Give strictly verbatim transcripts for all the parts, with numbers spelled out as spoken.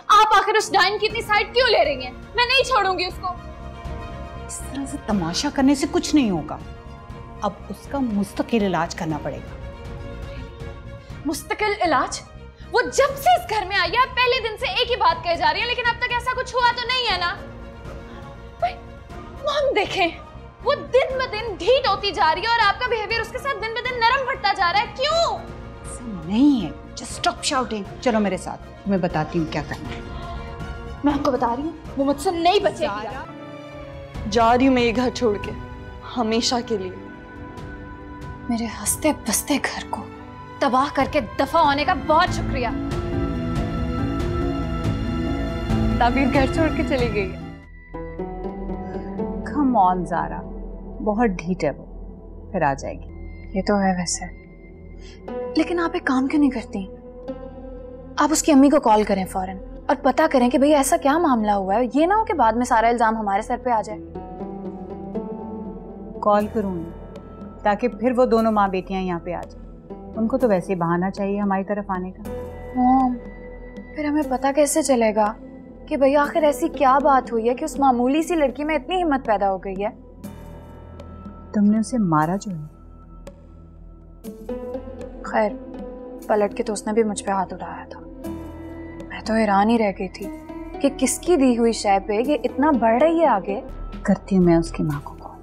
आप आखिर उस डाइन की इतनी साइड क्यों ले रही हैं? मैं नहीं छोड़ूंगी उसको। इस तरह से तमाशा करने से कुछ नहीं होगा। अब उसका मुस्तकिल इलाज करना पड़ेगा। मुस्तकिल इलाज? वो जब से इस घर में आई है पहले दिन से एक ही बात कहे जा रही है, लेकिन अब तक ऐसा कुछ हुआ तो नहीं है ना? मॉम देखें, वो दिन ब दिन ढीठ होती जा रही है और आपका बिहेवियर उसके साथ दिन ब दिन नरम पड़ता जा रहा है। क्यों? ऐसा नहीं है। Just stop shouting. चलो मेरे साथ, मैं बताती हूँ क्या करना है। मैं आपको बता रही हूँ, वो मुझसे नहीं बचेगी। जा रही हूँ मैं ये घर छोड़ के, हमेशा के लिए। मेरे हंसते बसते घर को तबाह करके दफा होने का बहुत शुक्रिया। ताबीर घर छोड़ के चली गई है। कम ऑन ज़ारा, बहुत ढीठ है वो, फिर आ जाएगी। ये तो है वैसे, लेकिन आप एक काम क्यों नहीं करती? आप उसकी अम्मी को कॉल करें फौरन और पता करें कि भैया ऐसा क्या मामला हुआ है। ये ना हो कि बाद में सारा इल्जाम हमारे सर पे आ जाए। कॉल करूंगी ताकि फिर वो दोनों माँ बेटियां यहाँ पे आ जाए। उनको तो वैसे ही बहाना चाहिए हमारी तरफ आने का। मॉम, फिर हमें पता कैसे चलेगा कि भैया आखिर ऐसी क्या बात हुई है कि उस मामूली सी लड़की में इतनी हिम्मत पैदा हो गई है? तुमने उसे मारा जो है। खैर, पलट के तो उसने भी मुझ पे हाथ उठाया था। मैं तो हैरान ही रह गई थी कि किसकी दी हुई शय पे ये इतना बढ़ रही है आगे। करती हूँ मैं उसकी माँ को कॉल,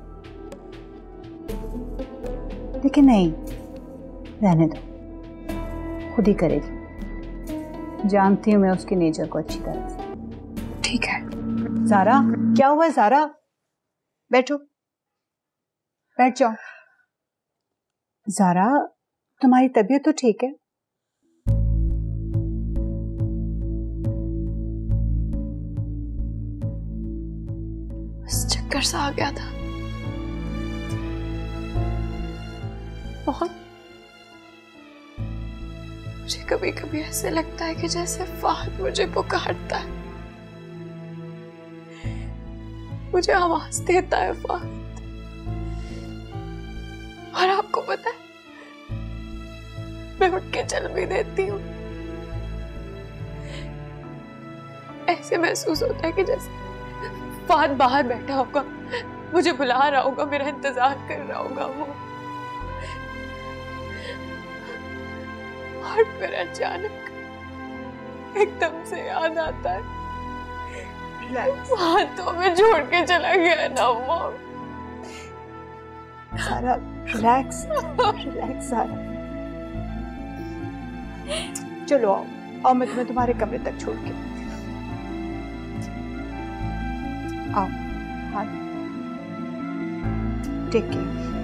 लेकिन नहीं, रहने दो, खुद ही करेगी। जानती हूँ मैं उसकी नेचर को अच्छी तरह से। ठीक है। ज़ारा, क्या हुआ ज़ारा? बैठो, बैठ जाओ। ज़ारा, तुम्हारी तबीयत तो ठीक है? बस चक्कर सा आ गया था बहुत। मुझे कभी कभी ऐसे लगता है कि जैसे फाहद मुझे पुकारता है, मुझे आवाज देता है फाहद। और आपको पता है, मैं उठ के चल भी देती हूँ। ऐसे महसूस होता है कि जैसे फाहद बाहर बैठा होगा, मुझे बुला रहा होगा, मेरा इंतजार कर रहा होगा वो। और फिर अचानक एकदम से याद आता है, हाथों में छोड़ के चला गया ना वो। Zara, relax, relax Zara. चलो आओ, आओ मैं तुम्हें तुम्हारे कमरे तक छोड़ के। आओ, हाँ, टेक केयर।